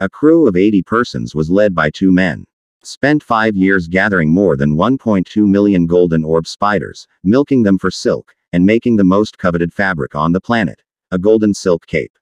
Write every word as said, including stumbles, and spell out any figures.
A crew of eighty persons was led by two men. Spent five years gathering more than one point two million golden orb spiders, milking them for silk, and making the most coveted fabric on the planet, a golden silk cape.